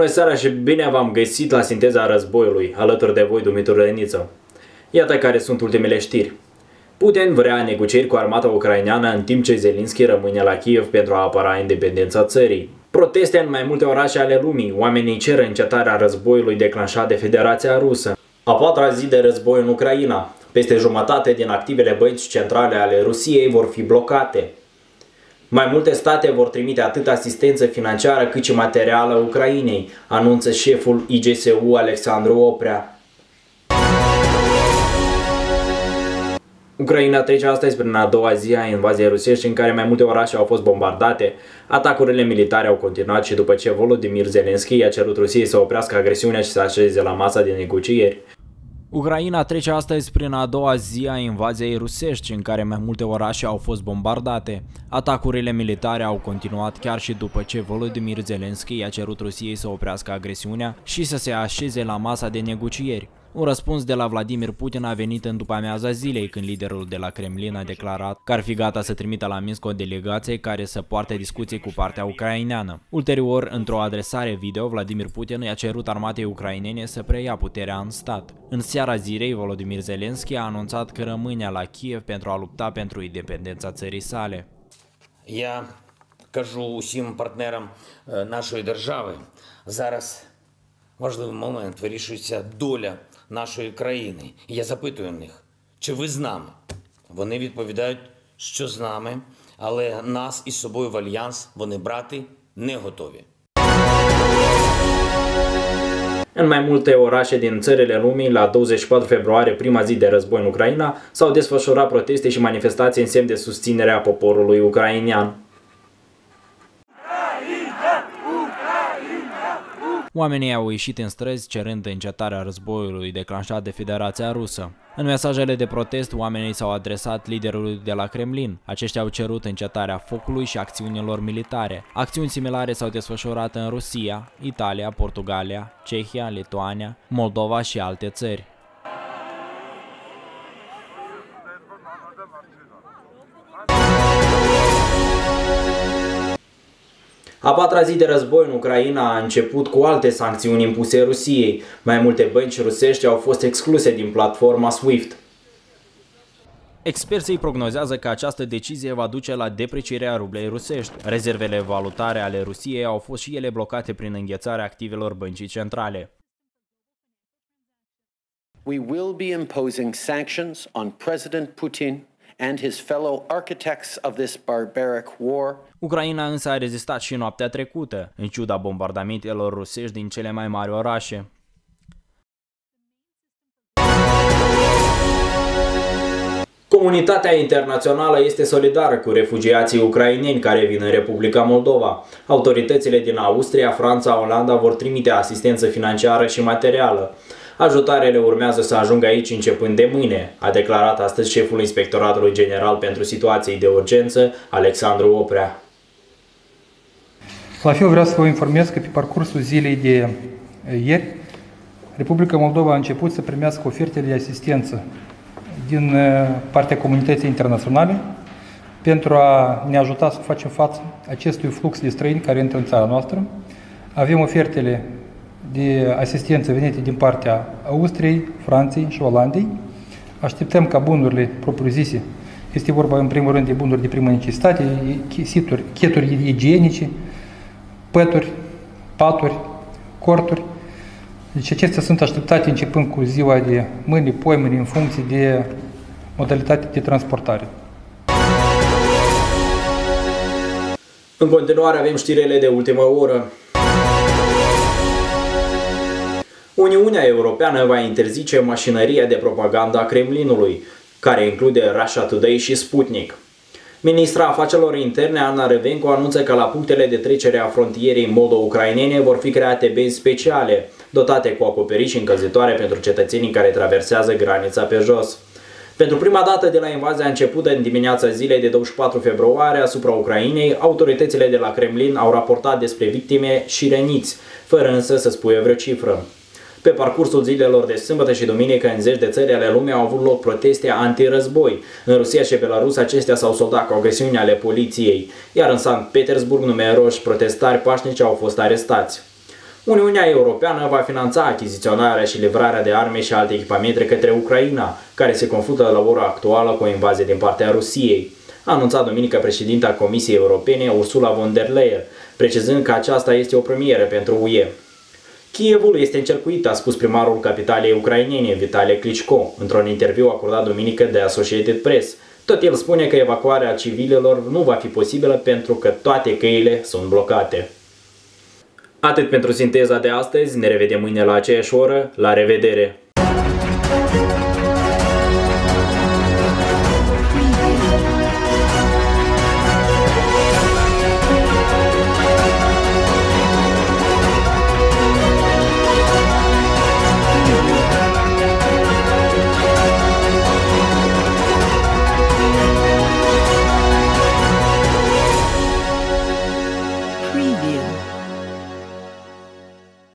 Bună seara și bine v-am găsit la Sinteza Războiului, alături de voi, Dumitru Răniță. Iată care sunt ultimele știri. Putin vrea negocieri cu armata ucraineană în timp ce Zelensky rămâne la Kiev pentru a apăra independența țării. Proteste în mai multe orașe ale lumii, oamenii cer încetarea războiului declanșat de Federația Rusă. A patra zi de război în Ucraina. Peste jumătate din activele bănci centrale ale Rusiei vor fi blocate. Mai multe state vor trimite atât asistență financiară cât și materială Ucrainei, anunță șeful IGSU Alexandru Oprea. Ucraina trece astăzi prin a doua zi a invaziei rusești, în care mai multe orașe au fost bombardate. Atacurile militare au continuat și după ce Volodymyr Zelensky a cerut Rusiei să oprească agresiunea și să așeze la masa de negocieri. Ucraina trece astăzi prin a doua zi a invaziei rusești, în care mai multe orașe au fost bombardate. Atacurile militare au continuat chiar și după ce Volodymyr Zelensky a cerut Rusiei să oprească agresiunea și să se așeze la masa de negocieri. Un răspuns de la Vladimir Putin a venit în după-amiaza zilei, când liderul de la Kremlin a declarat că ar fi gata să trimită la Minsk o delegație care să poarte discuții cu partea ucraineană. Ulterior, într-o adresare video, Vladimir Putin i-a cerut armatei ucrainene să preia puterea în stat. În seara zilei, Volodymyr Zelensky a anunțat că rămâne la Kiev pentru a lupta pentru independența țării sale. Я кажу усім партнерам нашої держави, зараз важливий момент, вирішується доля нашої країни. Я запитую них, чи ви з нами? Вони відповідають, що з нами, але нас із собою в альянс вони брати не готові. În mai multe orașe din țările lumii, la 24 februarie, prima zi de război în Ucraina, s-au desfășurat proteste și manifestații în semn de susținere a poporului ucrainean. Oamenii au ieșit în străzi cerând încetarea războiului declanșat de Federația Rusă. În mesajele de protest, oamenii s-au adresat liderului de la Kremlin. Aceștia au cerut încetarea focului și acțiunilor militare. Acțiuni similare s-au desfășurat în Rusia, Italia, Portugalia, Cehia, Lituania, Moldova și alte țări. A patra zi de război în Ucraina a început cu alte sancțiuni impuse Rusiei. Mai multe bănci rusești au fost excluse din platforma SWIFT. Experții prognozează că această decizie va duce la deprecierea rublei rusești. Rezervele valutare ale Rusiei au fost și ele blocate prin înghețarea activelor băncii centrale. We will be imposing sanctions on President Putin and his fellow architects of this barbaric war. Ucraina însă a rezistat și noaptea trecută, în ciuda bombardamentelor rusești din cele mai mari orașe. Comunitatea internațională este solidară cu refugiații ucraineni care vin în Republica Moldova. Autoritățile din Austria, Franța, Olanda vor trimite asistență financiară și materială. Ajutoarele urmează să ajungă aici începând de mâine, a declarat astăzi șeful Inspectoratului General pentru Situații de Urgență, Alexandru Oprea. La fel vreau să vă informez că pe parcursul zilei de ieri, Republica Moldova a început să primească ofertele de asistență din partea comunității internaționale pentru a ne ajuta să facem față acestui flux de străini care intră în țara noastră. Avem ofertele de asistență venite din partea Austriei, Franței și Olandei. Așteptăm ca bunurile propriu-zise, este vorba în primul rând de bunuri de primă necesitate, cheturi igienice, pături, paturi, corturi. Deci acestea sunt așteptate începând cu ziua de mâine, poimâine, în funcție de modalitatea de transportare. În continuare avem știrile de ultimă oră. Uniunea Europeană va interzice mașinăria de propagandă a Kremlinului, care include Russia Today și Sputnik. Ministra Afacerilor Interne Anna Revenco anunță că la punctele de trecere a frontierei moldo-ucrainene vor fi create benzi speciale, dotate cu acoperiș și încălzitoare pentru cetățenii care traversează granița pe jos. Pentru prima dată de la invazia începută în dimineața zilei de 24 februarie asupra Ucrainei, autoritățile de la Kremlin au raportat despre victime și răniți, fără însă să spuie vreo cifră. Pe parcursul zilelor de sâmbătă și duminică, în zeci de țări ale lumii au avut loc proteste antirăzboi. În Rusia și Belarus acestea s-au soldat cu agresiuni ale poliției, iar în Sankt Petersburg numeroși protestari pașnici au fost arestați. Uniunea Europeană va finanța achiziționarea și livrarea de arme și alte echipamente către Ucraina, care se confruntă la ora actuală cu o invazie din partea Rusiei, a anunțat duminică președinta Comisiei Europene, Ursula von der Leyen, precizând că aceasta este o premieră pentru UE. Kievul este încercuit, a spus primarul capitalei ucrainene, Vitali Klitschko, într-un interviu acordat duminică de Associated Press. Tot el spune că evacuarea civililor nu va fi posibilă pentru că toate căile sunt blocate. Atât pentru sinteza de astăzi, ne revedem mâine la aceeași oră, la revedere!